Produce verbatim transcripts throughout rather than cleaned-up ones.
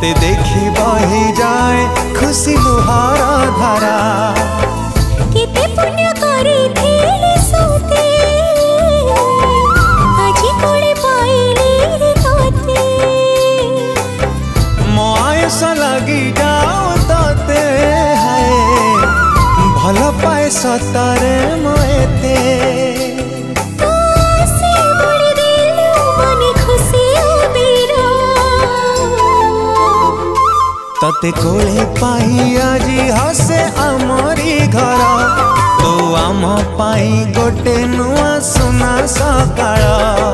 ते देखी बही जाए खुशी लुहार धारा किते पुण्य करी थेले सोते आजी कोले पाइले रे तोते मो आयस लगी जाओ तोते हाय भल पाए सतारे मोएते तते कोले पाई आजी हसे आमरी घर तो आम पाई गोटे नुआ सुना सकाळ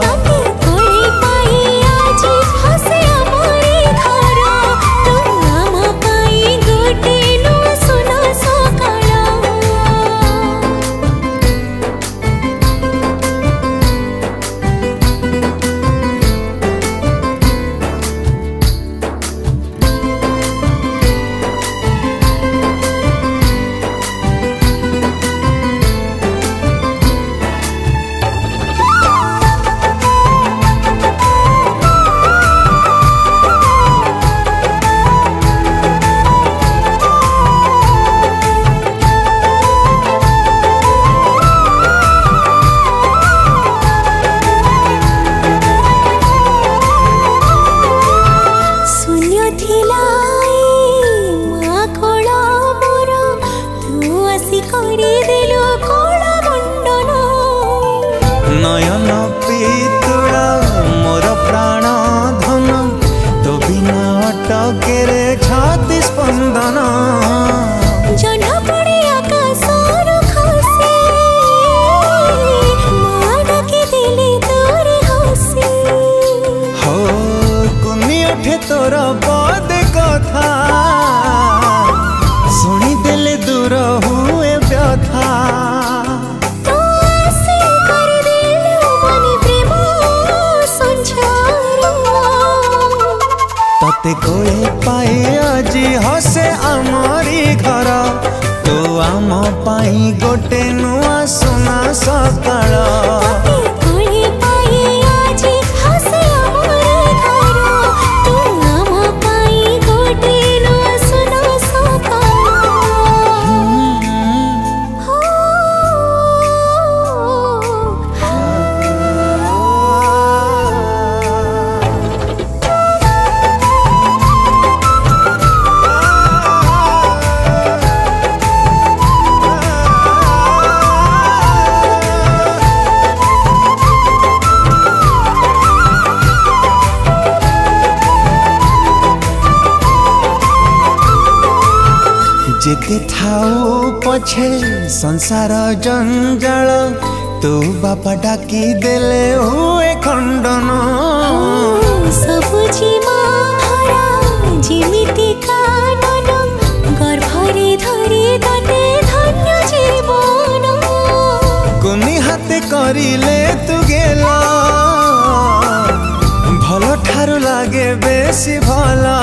नयन पीतुड़ा मोर प्राण धन तो बिना अटके रे छाती स्पंदन जना पड़े आकाशर खसे माना के दिले तोर हसे हो कुनी उठे तोर पद कथा सुनी देले दूर हुए व्यथा तते कोले पाए आजी हसे आमरी घर तो आम पाई गोटे नुआ सुना सकाळ जेते थाऊ पछे संसार जंजाल तू बापा डाकी देले हुए खंडन सबुझी मारा जिमिति कानन गर्भरे धरी तते धन्य जीवन कुनी हाथे करिले तू गेला भल ठारू लागे बेसी भला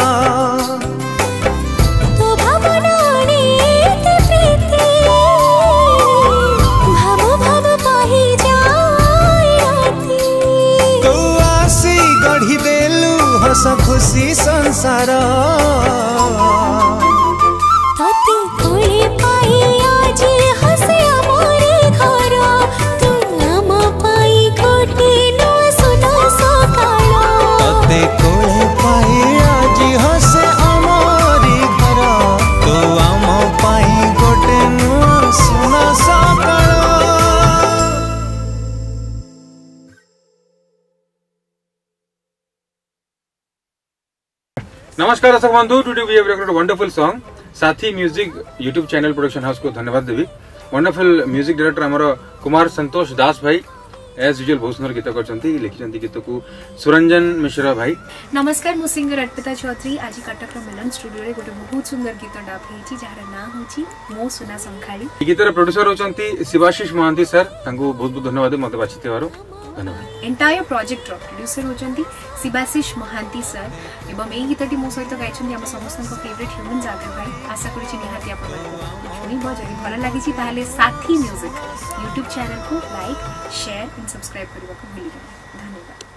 हस खुशी संसार तते कोले पाई आजी हसे आमरे घर तू नाम पाई गोटे नुआ सुना सकाळ तते कोले पाई आजी हसे आमरी घर तो आम पाई गोटे नुआ सुना सकाळ। नमस्कार दर्शक बंधु, today we have recorded wonderful song Sathi music YouTube channel production house को धन्यवाद देवी। वंडरफुल म्यूजिक डायरेक्टर हमर कुमार संतोष दास भाई एज यूजुअल बहुत सुंदर गीत करछंती लिखिछंती गीत को सुरंजन मिश्रा भाई। नमस्कार मु सिंगर अर्पिता चौधरी आज कटक मिलन स्टूडियो रे गोटे बहुत सुंदर गीत डा भेची जहार ना होची मो सुना संखाली। गीतर प्रोड्यूसर होचंती शिवाशीष महांती सर, तांको बहुत बहुत धन्यवाद मते बाचितेवारो धन्यवाद। एंटायर प्रोजेक्ट रो प्रोड्यूसर होचंती शिवाशीष महांती सर एवं ए गीतटी मो सहित गाइछंती हम समस्त को फेवरेट ह्यूमन जागर भाई। आशा करिछि निहाती आपन सुनी ब जदी भल लागिछि ताले साथी म्यूजिक यूट्यूब चैनल को लाइक शेयर एंड सब्सक्राइब करबा को भूलिबा। धन्यवाद।